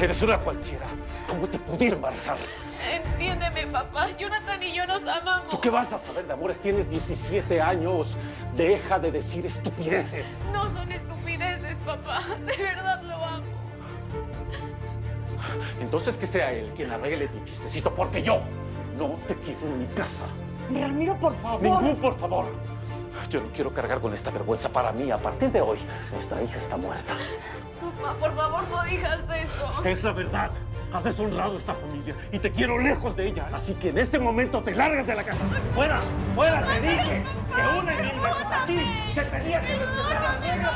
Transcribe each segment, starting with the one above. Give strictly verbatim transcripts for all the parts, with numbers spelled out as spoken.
Eres una cualquiera. ¿Cómo te pudiste embarazar? Entiéndeme, papá. Jonathan y yo nos amamos. ¿Tú qué vas a saber de amores? Tienes diecisiete años. Deja de decir estupideces. No son estupideces, papá. De verdad lo amo. Entonces que sea él quien arregle tu chistecito, porque yo no te quiero en mi casa. Ramiro, por favor. Ningún por favor. Yo no quiero cargar con esta vergüenza. Para mí, a partir de hoy, nuestra hija está muerta. Papá, por favor, no digas eso. Es la verdad. Has deshonrado a esta familia y te quiero lejos de ella. Así que en este momento te largas de la casa. ¡Fuera! ¡Fuera! ¡Te dije que una y mil veces a ti se tenía que respetar las reglas!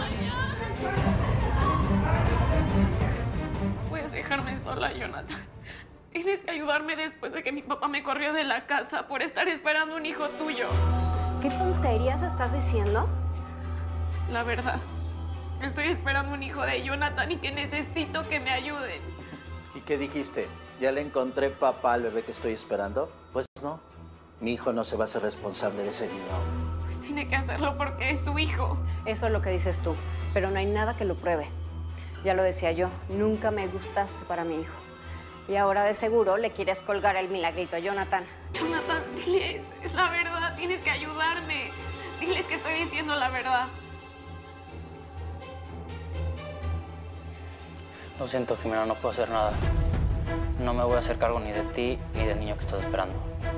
Puedes dejarme sola, Jonathan. Tienes que ayudarme después de que mi papá me corrió de la casa por estar esperando un hijo tuyo. ¿Qué tonterías estás diciendo? La verdad, estoy esperando un hijo de Jonathan y que necesito que me ayuden. ¿Y qué dijiste? ¿Ya le encontré papá al bebé que estoy esperando? Pues no. Mi hijo no se va a ser responsable de ese niño. Pues tiene que hacerlo porque es su hijo. Eso es lo que dices tú, pero no hay nada que lo pruebe. Ya lo decía yo, nunca me gustaste para mi hijo. Y ahora de seguro le quieres colgar el milagrito a Jonathan. Jonathan, diles, es la verdad, tienes que ayudarme. Diles que estoy diciendo la verdad. Lo siento, Jimena, no puedo hacer nada. No me voy a hacer cargo ni de ti ni del niño que estás esperando.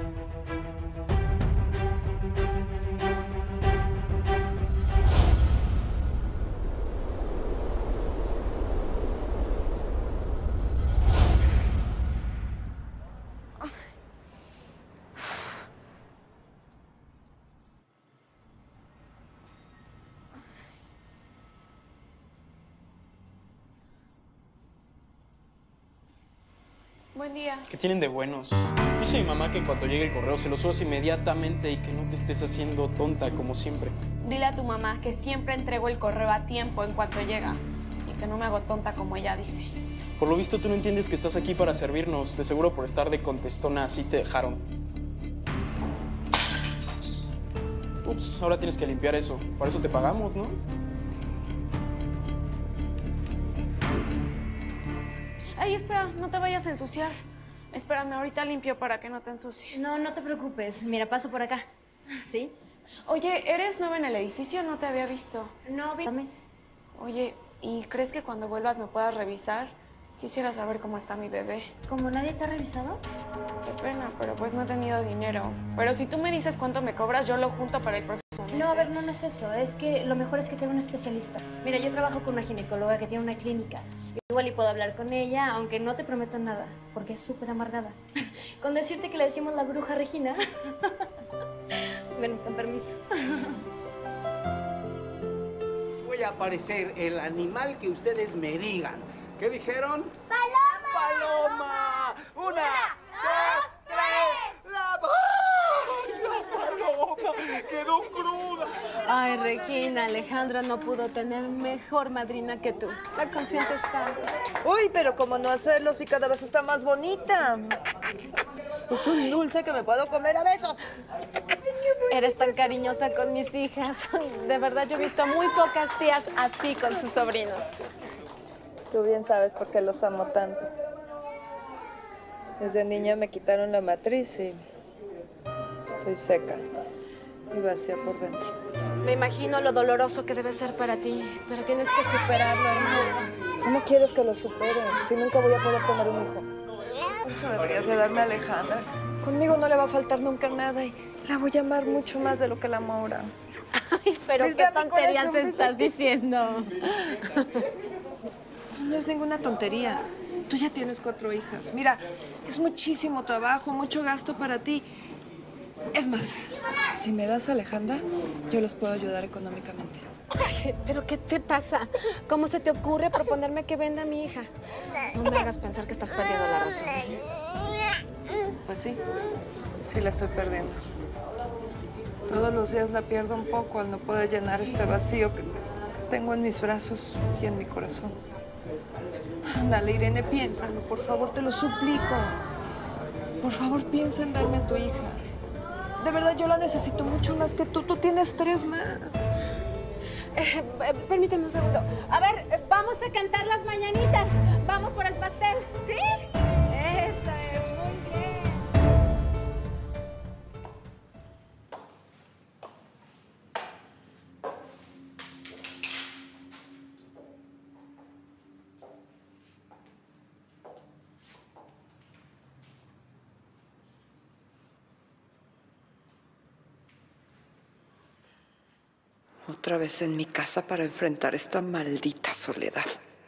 Buen día. ¿Qué tienen de buenos? Dice mi mamá que en cuanto llegue el correo se lo subas inmediatamente y que no te estés haciendo tonta como siempre. Dile a tu mamá que siempre entrego el correo a tiempo en cuanto llega y que no me hago tonta como ella dice. Por lo visto tú no entiendes que estás aquí para servirnos. De seguro por estar de contestona así te dejaron. Ups, ahora tienes que limpiar eso. Para eso te pagamos, ¿no? Ay, espera, no te vayas a ensuciar. Espérame, ahorita limpio para que no te ensucies. No, no te preocupes. Mira, paso por acá. ¿Sí? Oye, ¿eres nueva en el edificio? No te había visto. No, vi... Oye, ¿y crees que cuando vuelvas me puedas revisar? Quisiera saber cómo está mi bebé. ¿Cómo nadie te ha revisado? Qué pena, pero pues no he tenido dinero. Pero si tú me dices cuánto me cobras, yo lo junto para el próximo mes. No, a ver, no, no es eso. Es que lo mejor es que tenga un especialista. Mira, yo trabajo con una ginecóloga que tiene una clínica. Igual y puedo hablar con ella, aunque no te prometo nada, porque es súper amargada. Con decirte que le decimos la bruja Regina. Ven, con permiso. Voy a aparecer el animal que ustedes me digan. ¿Qué dijeron? ¡Paloma! ¡Paloma! ¡Una, dos, tres! ¡La, ¡ay, la paloma! ¡Quedó cruda! Ay, Regina, Alejandra no pudo tener mejor madrina que tú. La consciente está. Uy, pero cómo no hacerlo si cada vez está más bonita. Es un dulce que me puedo comer a besos. Eres tan cariñosa con mis hijas. De verdad, yo he visto muy pocas tías así con sus sobrinos. Tú bien sabes por qué los amo tanto. Desde niña me quitaron la matriz y estoy seca y vacía por dentro. Me imagino lo doloroso que debe ser para ti, pero tienes que superarlo, hermana. ¿Cómo quieres que lo supere si nunca voy a poder tener un hijo? Por eso deberías de darme a Alejandra. Conmigo no le va a faltar nunca nada y la voy a amar mucho más de lo que la amo ahora. Ay, pero qué tonterías estás diciendo. No es ninguna tontería. Tú ya tienes cuatro hijas. Mira, es muchísimo trabajo, mucho gasto para ti. Es más, si me das a Alejandra, yo los puedo ayudar económicamente. Ay, ¿pero qué te pasa? ¿Cómo se te ocurre proponerme que venda a mi hija? No me hagas pensar que estás perdiendo la razón. Pues sí, sí la estoy perdiendo. Todos los días la pierdo un poco al no poder llenar este vacío que, que tengo en mis brazos y en mi corazón. Ándale, Irene, piénsalo, por favor, te lo suplico. Por favor, piensa en darme a tu hija. De verdad, yo la necesito mucho más que tú. Tú tienes tres más. Eh, permíteme un segundo. A ver, vamos a cantar las mañanitas. Vamos por el Otra vez en mi casa para enfrentar esta maldita soledad.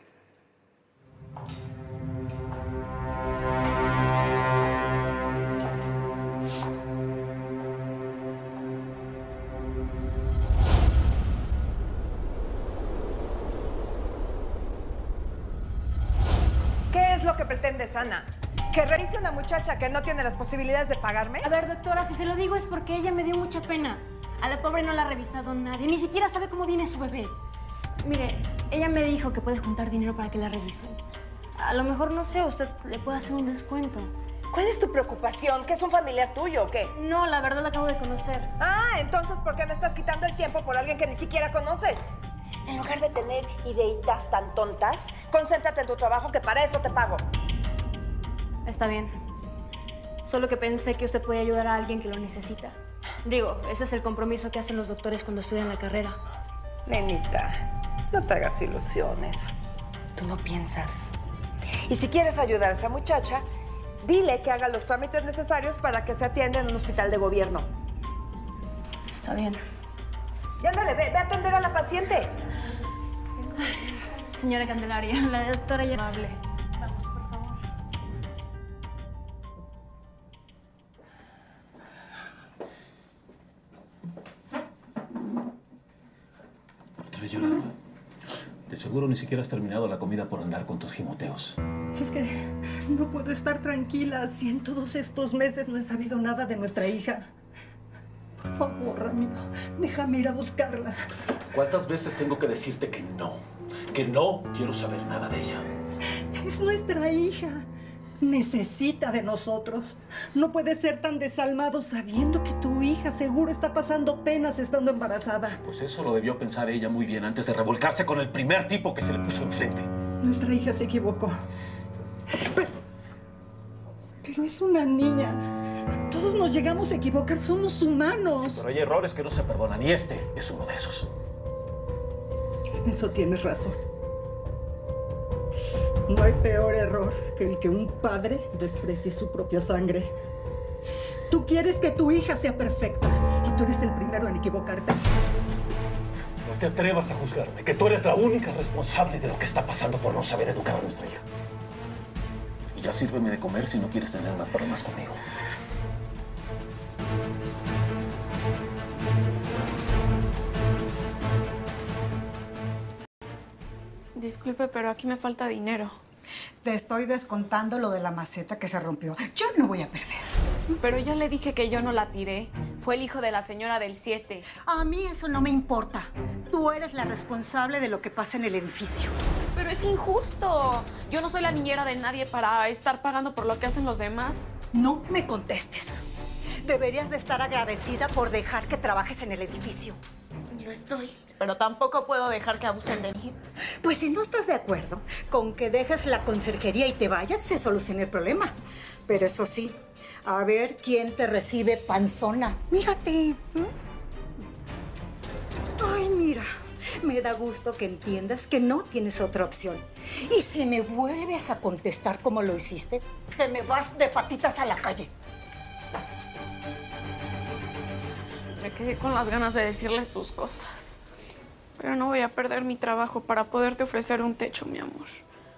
¿Qué es lo que pretendes, Ana? ¿Que revise una muchacha que no tiene las posibilidades de pagarme? A ver, doctora, si se lo digo es porque ella me dio mucha pena. A la pobre no la ha revisado nadie, ni siquiera sabe cómo viene su bebé. Mire, ella me dijo que puede juntar dinero para que la revisen. A lo mejor, no sé, usted le puede hacer un descuento. ¿Cuál es tu preocupación? ¿Que es un familiar tuyo o qué? No, la verdad la acabo de conocer. Ah, entonces, ¿por qué me estás quitando el tiempo por alguien que ni siquiera conoces? En lugar de tener ideitas tan tontas, concéntrate en tu trabajo, que para eso te pago. Está bien. Solo que pensé que usted puede ayudar a alguien que lo necesita. Digo, ese es el compromiso que hacen los doctores cuando estudian la carrera. Nenita, no te hagas ilusiones. Tú no piensas. Y si quieres ayudar a esa muchacha, dile que haga los trámites necesarios para que se atienda en un hospital de gobierno. Está bien. Y ándale, ve, ve a atender a la paciente. Ay, señora Candelaria, la doctora ya no hable. Vamos, por favor. ¿Otra vez llorando? De seguro ni siquiera has terminado la comida por andar con tus gimoteos. Es que no puedo estar tranquila si en todos estos meses no he sabido nada de nuestra hija. Por favor, Ramiro, déjame ir a buscarla. ¿Cuántas veces tengo que decirte que no? Que no quiero saber nada de ella. Es nuestra hija. Necesita de nosotros. No puede ser tan desalmado sabiendo que tu hija seguro está pasando penas estando embarazada. Pues eso lo debió pensar ella muy bien antes de revolcarse con el primer tipo que se le puso enfrente. Nuestra hija se equivocó. Pero, pero es una niña. Todos nos llegamos a equivocar, somos humanos. Sí, pero hay errores que no se perdonan y este es uno de esos. En eso tienes razón. No hay peor error que el que un padre desprecie su propia sangre. Tú quieres que tu hija sea perfecta y tú eres el primero en equivocarte. No te atrevas a juzgarme, que tú eres la única responsable de lo que está pasando por no saber educar a nuestra hija. Y ya sírveme de comer si no quieres tener más problemas conmigo. Disculpe, pero aquí me falta dinero. Te estoy descontando lo de la maceta que se rompió. Yo no voy a perder. Pero ya le dije que yo no la tiré. Fue el hijo de la señora del siete. A mí eso no me importa. Tú eres la responsable de lo que pasa en el edificio. Pero es injusto. Yo no soy la niñera de nadie para estar pagando por lo que hacen los demás. No me contestes. Deberías de estar agradecida por dejar que trabajes en el edificio. Lo estoy. Pero tampoco puedo dejar que abusen de mí. Pues si no estás de acuerdo con que dejes la conserjería y te vayas, se soluciona el problema. Pero eso sí, a ver quién te recibe, panzona. Mírate. Ay, mira. Me da gusto que entiendas que no tienes otra opción. Y si me vuelves a contestar como lo hiciste, te me vas de patitas a la calle. Me quedé con las ganas de decirle sus cosas. Pero no voy a perder mi trabajo para poderte ofrecer un techo, mi amor.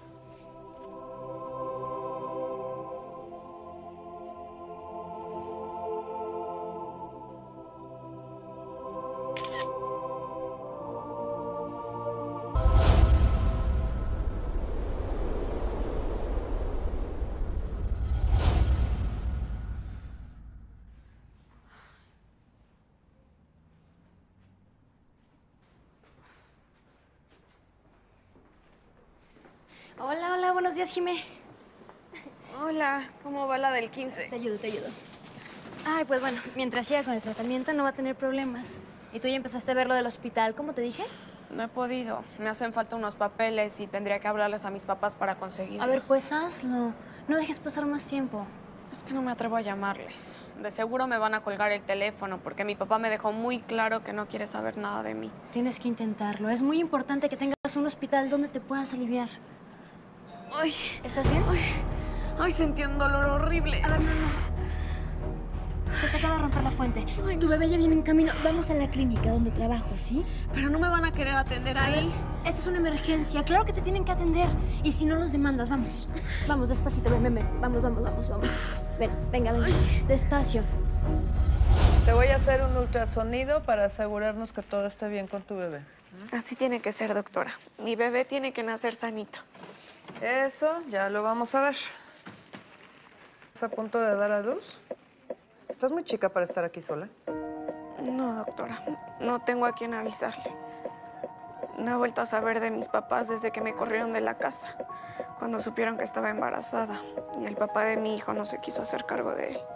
Hola, hola, buenos días, Jimé. Hola, ¿cómo va la del quince? Te ayudo, te ayudo. Ay, pues bueno, mientras siga con el tratamiento no va a tener problemas. ¿Y tú ya empezaste a ver lo del hospital, como te dije? No he podido. Me hacen falta unos papeles y tendría que hablarles a mis papás para conseguirlos. A ver, pues hazlo. No dejes pasar más tiempo. Es que no me atrevo a llamarles. De seguro me van a colgar el teléfono porque mi papá me dejó muy claro que no quiere saber nada de mí. Tienes que intentarlo. Es muy importante que tengas un hospital donde te puedas aliviar. Ay, ¿Estás bien? Ay, ay, sentí un dolor horrible. A ver, no, no. se te acaba de romper la fuente. Tu bebé ya viene en camino. Vamos a la clínica donde trabajo, ¿sí? Pero no me van a querer atender ahí. Esta es una emergencia. Claro que te tienen que atender. Y si no los demandas, vamos. Vamos, despacito, ven, ven, ven. Vamos, vamos, vamos, vamos. Ven, venga, venga. Despacio. Te voy a hacer un ultrasonido para asegurarnos que todo esté bien con tu bebé. Así tiene que ser, doctora. Mi bebé tiene que nacer sanito. Eso ya lo vamos a ver. ¿Estás a punto de dar a luz? ¿Estás muy chica para estar aquí sola? No, doctora. No tengo a quién avisarle. No he vuelto a saber de mis papás desde que me corrieron de la casa, cuando supieron que estaba embarazada. Y el papá de mi hijo no se quiso hacer cargo de él.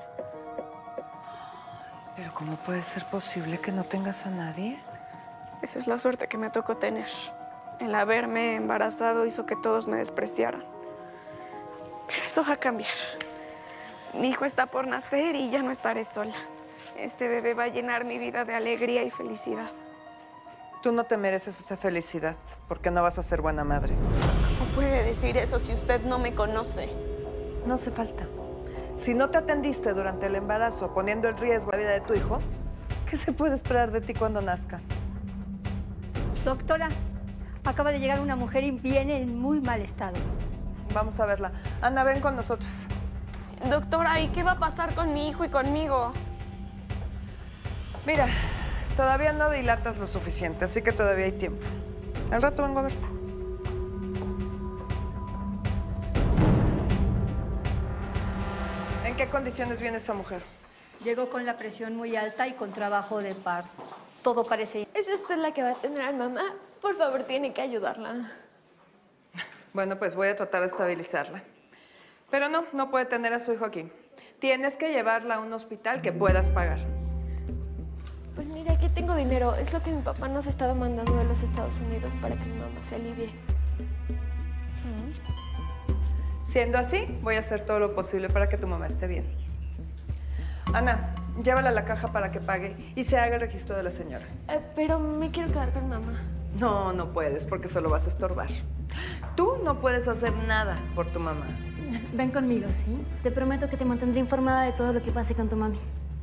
¿Pero cómo puede ser posible que no tengas a nadie? Esa es la suerte que me tocó tener. El haberme embarazado hizo que todos me despreciaran. Pero eso va a cambiar. Mi hijo está por nacer y ya no estaré sola. Este bebé va a llenar mi vida de alegría y felicidad. Tú no te mereces esa felicidad, porque no vas a ser buena madre. ¿Cómo puede decir eso si usted no me conoce? No hace falta. Si no te atendiste durante el embarazo poniendo en riesgo la vida de tu hijo, ¿qué se puede esperar de ti cuando nazca? Doctora, acaba de llegar una mujer y viene en muy mal estado. Vamos a verla. Ana, ven con nosotros. Doctora, ¿y qué va a pasar con mi hijo y conmigo? Mira, todavía no dilatas lo suficiente, así que todavía hay tiempo. Al rato vengo a verte. ¿En qué condiciones viene esa mujer? Llegó con la presión muy alta y con trabajo de parto. Todo parece... ¿Es usted la que va a tener a mamá? Por favor, tiene que ayudarla. Bueno, pues voy a tratar de estabilizarla. Pero no, no puede tener a su hijo aquí. Tienes que llevarla a un hospital que puedas pagar. Pues mira, aquí tengo dinero. Es lo que mi papá nos estaba mandando de los Estados Unidos para que mi mamá se alivie. Siendo así, voy a hacer todo lo posible para que tu mamá esté bien. Ana, llévala a la caja para que pague y se haga el registro de la señora. Eh, pero me quiero quedar con mamá. No, no puedes, porque solo vas a estorbar. Tú no puedes hacer nada por tu mamá. Ven conmigo, ¿sí? Te prometo que te mantendré informada de todo lo que pase con tu mami.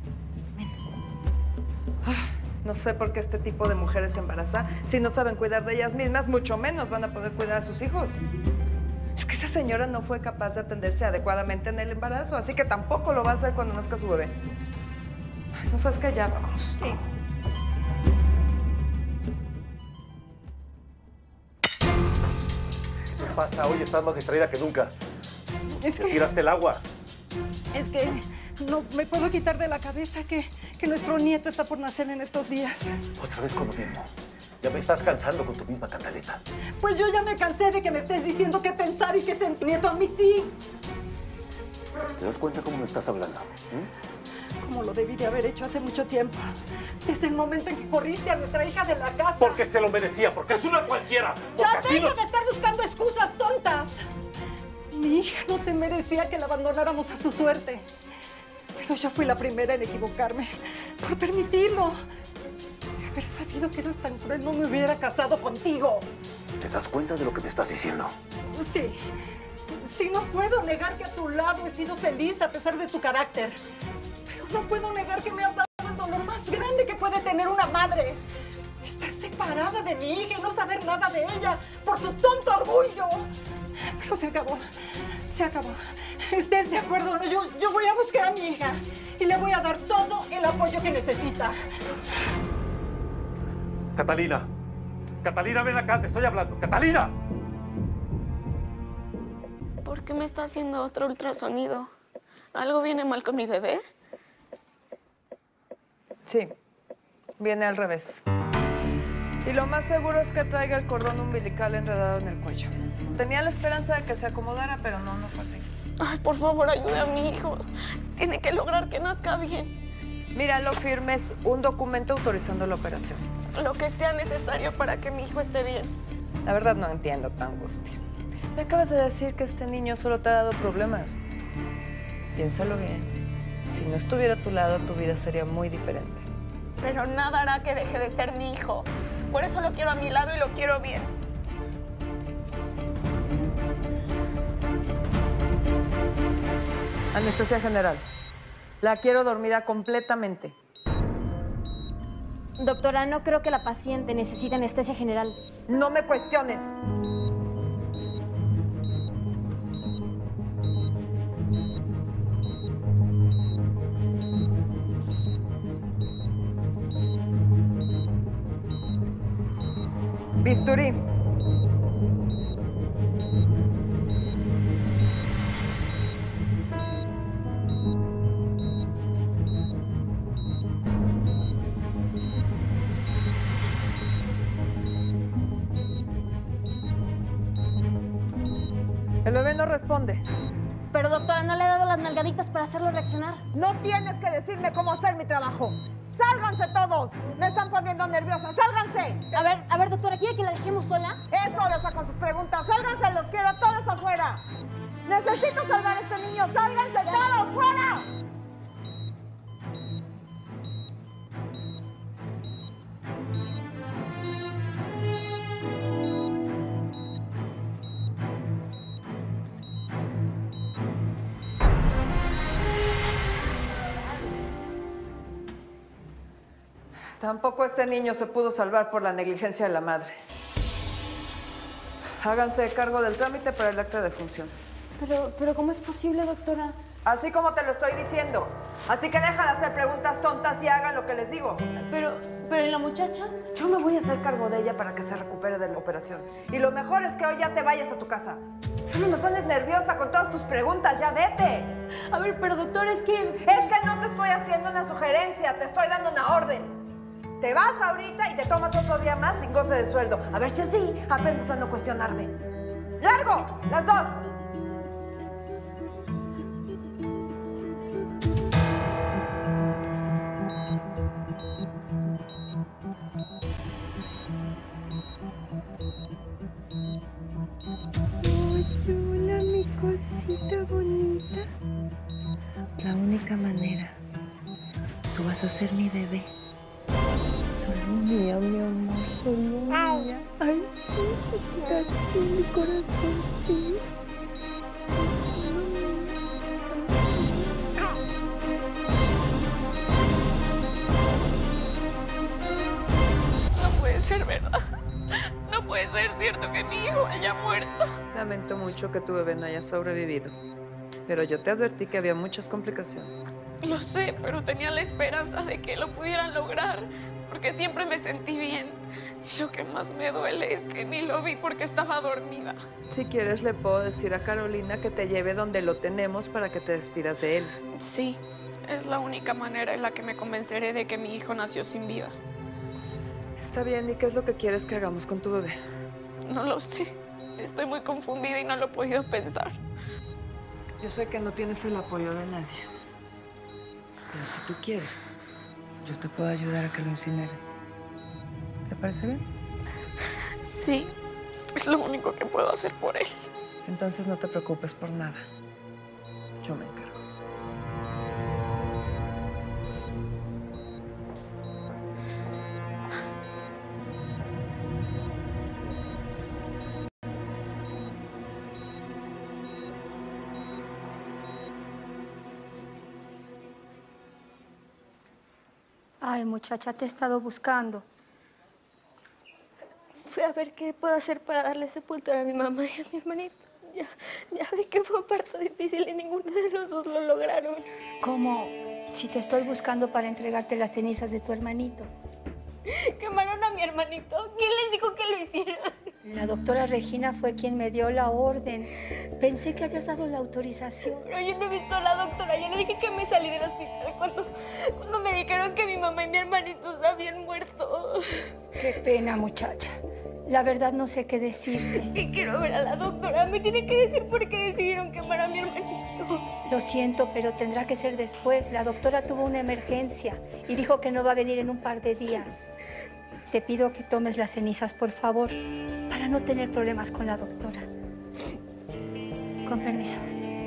No sé por qué este tipo de mujeres se embarazan. Si no saben cuidar de ellas mismas, mucho menos van a poder cuidar a sus hijos. Es que esa señora no fue capaz de atenderse adecuadamente en el embarazo, así que tampoco lo va a hacer cuando nazca su bebé. ¿No sabes qué? Ya vamos. Sí. ¿Qué pasa? Hoy estás más distraída que nunca. Es ¿Te que... tiraste el agua? Es que no me puedo quitar de la cabeza que, que nuestro nieto está por nacer en estos días. Otra vez con lo mismo. Ya me estás cansando con tu misma cantaleta. Pues yo ya me cansé de que me estés diciendo qué pensar y qué sentir. Nieto, a mí sí. ¿Te das cuenta cómo me estás hablando? ¿Mm? Como lo debí de haber hecho hace mucho tiempo. Desde el momento en que corriste a nuestra hija de la casa. Porque se lo merecía, porque es una cualquiera. ¡Ya deja no... de estar buscando excusas tontas! Mi hija no se merecía que la abandonáramos a su suerte. Pero yo fui la primera en equivocarme por permitirlo. De haber sabido que eras tan cruel, no me hubiera casado contigo. ¿Te das cuenta de lo que me estás diciendo? Sí. Sí, no puedo negar que a tu lado he sido feliz a pesar de tu carácter. Pero no puedo negar que me has dado el dolor más grande que puede tener una madre. Estar separada de mi hija y no saber nada de ella por tu tonto orgullo. Pero se acabó. Se acabó. ¿Estés de acuerdo? No, yo, yo voy a buscar a mi hija y le voy a dar todo el apoyo que necesita. Catalina. Catalina, ven acá, te estoy hablando. ¡Catalina! ¿Por qué me está haciendo otro ultrasonido? ¿Algo viene mal con mi bebé? Sí, viene al revés. Y lo más seguro es que traiga el cordón umbilical enredado en el cuello. Tenía la esperanza de que se acomodara, pero no, no fue así. Ay, por favor, ayude a mi hijo. Tiene que lograr que nazca bien. Mira, lo firmes un documento autorizando la operación. Lo que sea necesario para que mi hijo esté bien. La verdad no entiendo tu angustia. Me acabas de decir que este niño solo te ha dado problemas. Piénsalo bien. Si no estuviera a tu lado, tu vida sería muy diferente. Pero nada hará que deje de ser mi hijo. Por eso lo quiero a mi lado y lo quiero bien. Anestesia general. La quiero dormida completamente. Doctora, no creo que la paciente necesite anestesia general. No me cuestiones. Bisturí. El bebé no responde. Pero doctora, no le he dado las nalgaditas para hacerlo reaccionar. No tienes que decirme cómo hacer mi trabajo. ¡Sálganse todos! Me están poniendo nerviosa. ¡Sálganse! A ver, a ver, doctora, ¿quiere que la dejemos sola? Eso de estar con sus preguntas. ¡Sálganse! ¡Los quiero todos afuera! ¡Necesito salvar a este niño! ¡Sálganse todos! ¡Fuera! Tampoco este niño se pudo salvar por la negligencia de la madre. Háganse cargo del trámite para el acta de función. Pero, pero ¿cómo es posible, doctora? Así como te lo estoy diciendo. Así que deja de hacer preguntas tontas y hagan lo que les digo. Pero, pero ¿y la muchacha? Yo me voy a hacer cargo de ella para que se recupere de la operación. Y lo mejor es que hoy ya te vayas a tu casa. Solo me pones nerviosa con todas tus preguntas. ¡Ya vete! A ver, pero doctor, es que... Es que no te estoy haciendo una sugerencia, te estoy dando una orden. Te vas ahorita y te tomas otro día más sin goce de sueldo. A ver si así aprendes a no cuestionarme. ¡Largo! ¡Las dos! Hola, mi cosita bonita. La única manera. Tú vas a ser mi bebé. Solo mía, mi amor, solo mía. Ay, sí, aquí mi corazón, sí. No puede ser verdad. No puede ser cierto que mi hijo haya muerto. Lamento mucho que tu bebé no haya sobrevivido. Pero yo te advertí que había muchas complicaciones. Lo sé, pero tenía la esperanza de que lo pudieran lograr, porque siempre me sentí bien. Y lo que más me duele es que ni lo vi porque estaba dormida. Si quieres, le puedo decir a Carolina que te lleve donde lo tenemos para que te despidas de él. Sí, es la única manera en la que me convenceré de que mi hijo nació sin vida. Está bien, ¿y qué es lo que quieres que hagamos con tu bebé? No lo sé. Estoy muy confundida y no lo he podido pensar. Yo sé que no tienes el apoyo de nadie. Pero si tú quieres, yo te puedo ayudar a que lo incinere. ¿Te parece bien? Sí, es lo único que puedo hacer por él. Entonces no te preocupes por nada. Yo me encargo. Ay, muchacha, te he estado buscando. Fui a ver qué puedo hacer para darle sepultura a mi mamá y a mi hermanito. Ya, ya vi que fue un parto difícil y ninguno de los dos lo lograron. ¿Cómo? Si te estoy buscando para entregarte las cenizas de tu hermanito. Quemaron a mi hermanito. ¿Quién les dijo que lo hicieran? La doctora Regina fue quien me dio la orden. Pensé que habías dado la autorización. Pero yo no he visto a la doctora. Yo le dije que me salí del hospital cuando, cuando me dijeron que mi mamá y mi hermanito habían muerto. Qué pena, muchacha. La verdad no sé qué decirte. Sí quiero ver a la doctora. Me tiene que decir por qué decidieron quemar a mi hermanito. Lo siento, pero tendrá que ser después. La doctora tuvo una emergencia y dijo que no va a venir en un par de días. Te pido que tomes las cenizas, por favor, para no tener problemas con la doctora. Con permiso.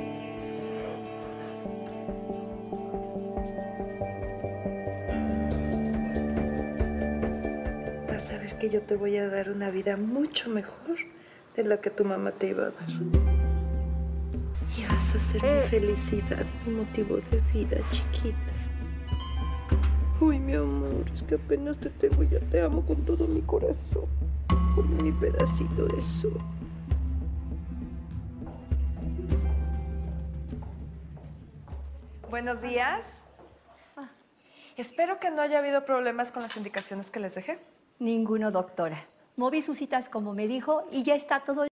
Vas a ver que yo te voy a dar una vida mucho mejor de la que tu mamá te iba a dar. Y vas a ser mi felicidad, mi motivo de vida, chiquita. Uy, mi amor, es que apenas te tengo y ya te amo con todo mi corazón. Con mi pedacito de sol. Buenos días. Espero que no haya habido problemas con las indicaciones que les dejé. Ninguno, doctora. Moví sus citas como me dijo y ya está todo